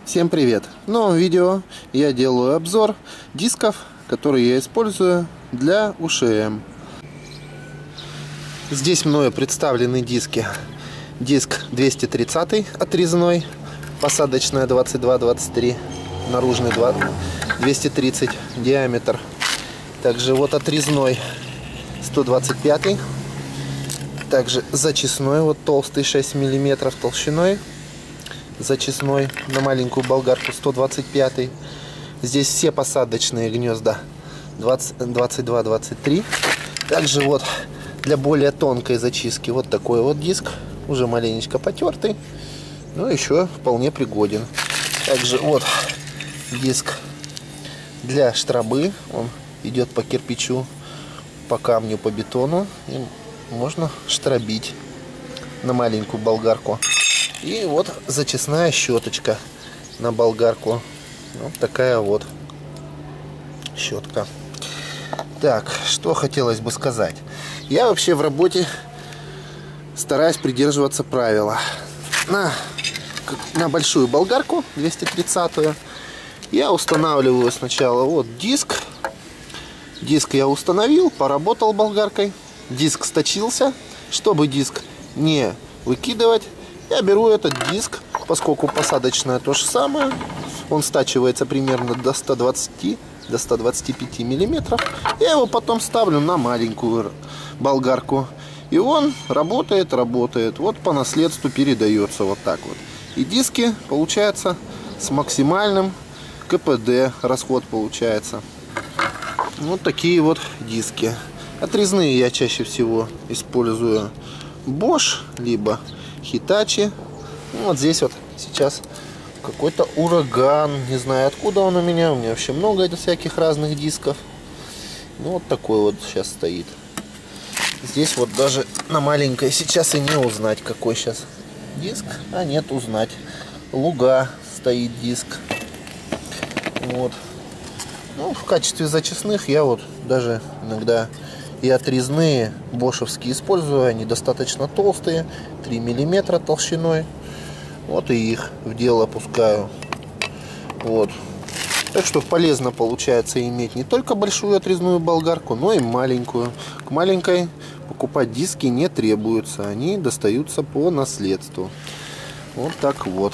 Всем привет! В новом видео я делаю обзор дисков, которые я использую для УШМ. Здесь мною представлены диски. Диск 230 отрезной, посадочная 22-23, наружный 230 диаметр. Также вот отрезной 125, также зачистной, вот толстый 6 мм толщиной. Зачистной на маленькую болгарку 125. Здесь все посадочные гнезда 22-23. Также вот для более тонкой зачистки вот такой вот диск, уже маленечко потертый, но еще вполне пригоден. Также вот диск для штробы, он идет по кирпичу, по камню, по бетону, и можно штробить на маленькую болгарку. И вот зачистная щеточка на болгарку. Вот такая вот щетка. Так, что хотелось бы сказать. Я вообще в работе стараюсь придерживаться правила. На большую болгарку 230-ю я устанавливаю сначала вот диск. Диск я установил, поработал болгаркой. Диск сточился. Чтобы диск не выкидывать, я беру этот диск, поскольку посадочная то же самое, он стачивается примерно до 120-125 миллиметров. Я его потом ставлю на маленькую болгарку, и он работает. Вот по наследству передается вот так вот. И диски получается с максимальным КПД, расход получается. Вот такие вот диски. Отрезные я чаще всего использую Bosch, либо Hitachi. Вот здесь вот сейчас какой-то ураган, не знаю откуда он у меня вообще много всяких разных дисков. Ну вот такой вот сейчас стоит. Здесь вот даже на маленькой сейчас и не узнать, какой сейчас диск, а нет, узнать. Луга стоит диск. Вот. Ну, в качестве зачистных я вот даже иногда и отрезные бошевские использую. Они достаточно толстые, 3 мм толщиной. Вот и их в дело пускаю. Вот. Так что полезно получается иметь не только большую отрезную болгарку, но и маленькую. К маленькой покупать диски не требуется. Они достаются по наследству. Вот так вот.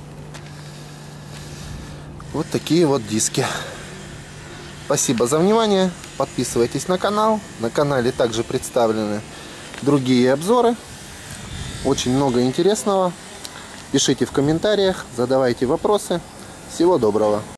Вот такие вот диски. Спасибо за внимание. Подписывайтесь на канал. На канале также представлены другие обзоры. Очень много интересного. Пишите в комментариях, задавайте вопросы. Всего доброго.